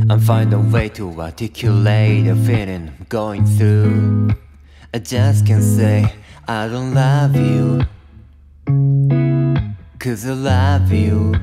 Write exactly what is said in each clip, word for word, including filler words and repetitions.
I'm find a way to articulate the feeling I'm going through. I just can't say I don't love you, 'cause I love you.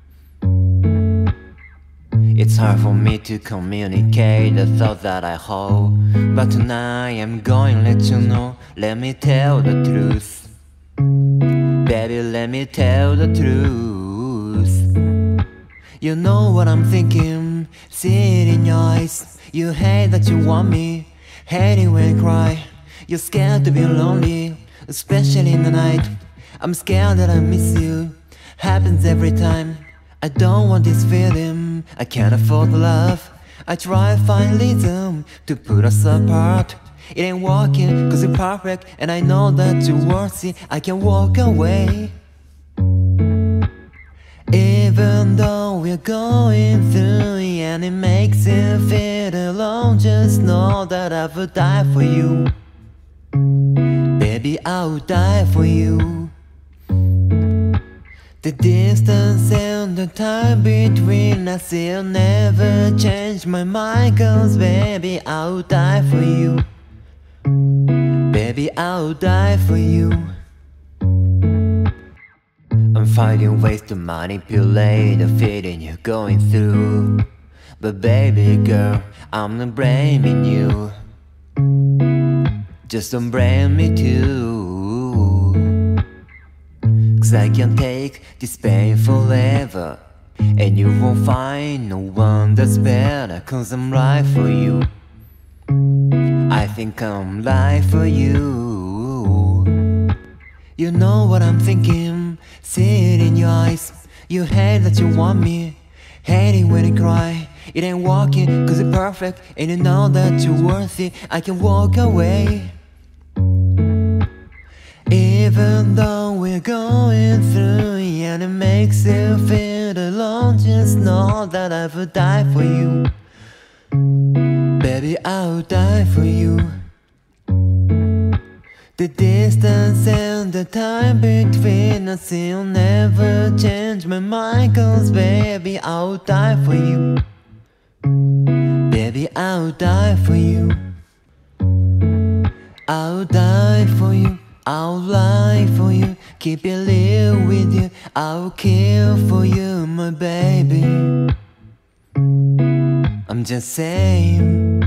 It's hard for me to communicate the thoughts that I hold, but tonight I'm going to let you know. Let me tell the truth, baby, let me tell the truth. You know what I'm thinking, see it in your eyes. You hate that you want me, hate it when I cry. You're scared to be lonely, especially in the night. I'm scared that I miss you, happens every time. I don't want this feeling, I can't afford the love. I try to find reason to put us apart. It ain't working, 'cause you're perfect, and I know that you're worth it. I can walk away, even though we're going through, and it makes you feel alone. Just know that I would die for you, baby, I would die for you. The distance and the time between us will never change my mind, 'cause baby, I would die for you, baby, I would die for you. I'm finding ways to manipulate the feeling you're going through, but baby girl, I'm not blaming you. Just don't blame me too, 'cause I can't take this pain forever, and you won't find no one that's better, 'cause I'm right for you. I think I'm right for you. You know what I'm thinking, see it in your eyes. You hate that you want me, hate it when I cry. It ain't working, 'cause you're perfect, and you know that you're worth it. I can walk away, even though we're going through, and it makes you feel alone. Just know that I would die for you, baby, I would die for you. The distance and the time between us will never change my mind, 'cause baby, I would die for you, baby, I would die for you. I would die for you, I'll lie for you, keep it real with you. I'll kill for you, my baby. I'm just saying,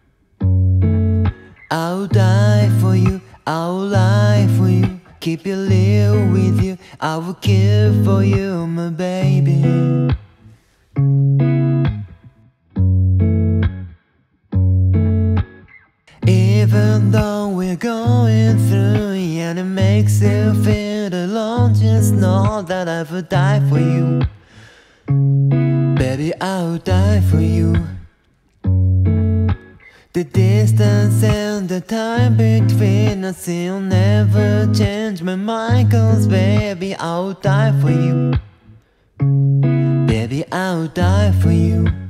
I'll die for you, I'll lie for you, keep it real with you. I will kill for you, my baby. Even though we're going through, and it makes you feel alone. Just know that I would die for you, baby, I would die for you. The distance and the time between us will never change my mind, 'cause baby, I would die for you, baby, I would die for you.